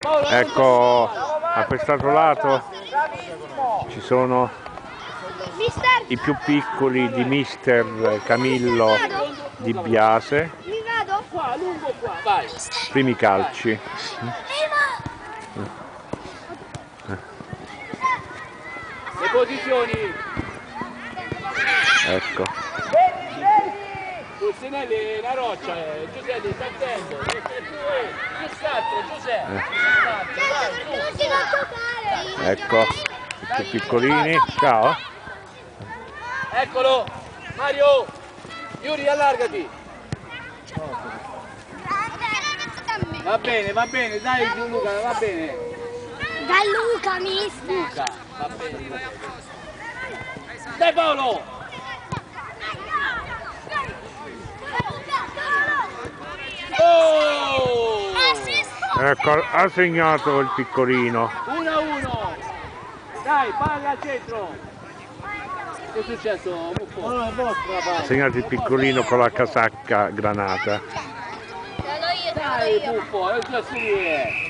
Ecco, a quest'altro lato ci sono i più piccoli di Mister Camillo Di Biase. Primi calci. Le posizioni. Ecco. Pulsinelli, la roccia, Giuseppe, sta attento. Giuseppe. Ecco, i più piccolini. Ciao. Eccolo, Mario. Yuri, allargati. Va bene, dai Luca, va bene. Da Luca, mister. Luca, va bene. Dai Paolo. Oh! Ecco, ha segnato il piccolino. 1-1. Dai, palla al centro. Che è successo? Ha segnato il piccolino con la casacca granata. Dai, Puffo, è il tuo